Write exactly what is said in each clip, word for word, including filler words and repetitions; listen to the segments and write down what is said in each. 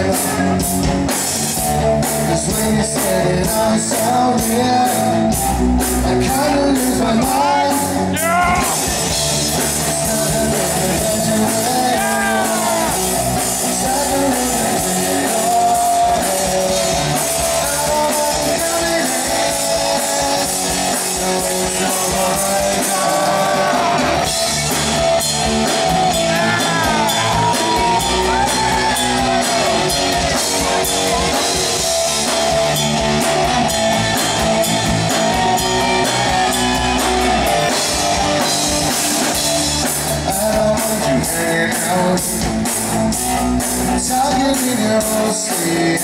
Cause when you said it, I'm so real, I kinda lose my mind. Yeah! It's not a living legend, it's not a living legend at all. I don't want to come in here, no, it's not right now. Talking in your own sleep.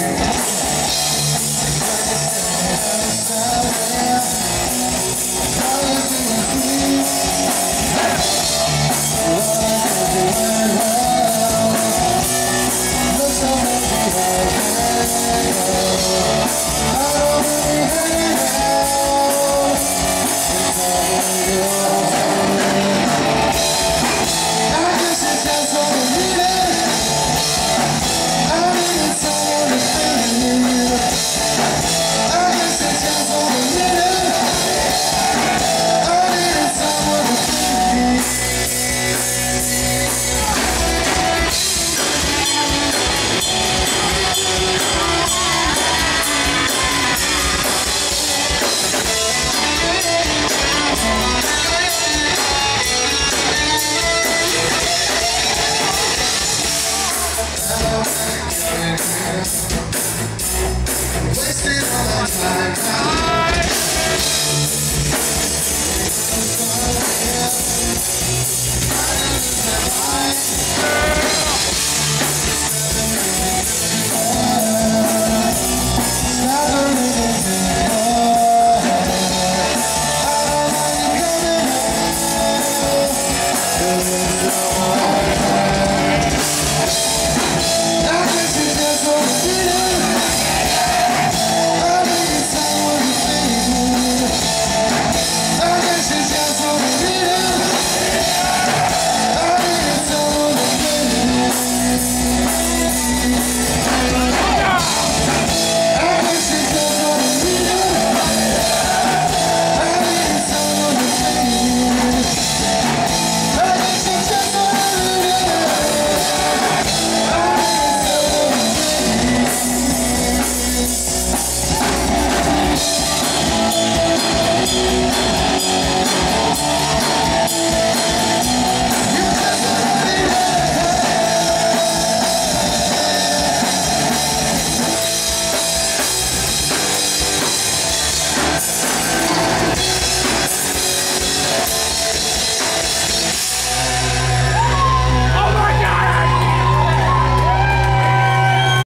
Wasted all my time.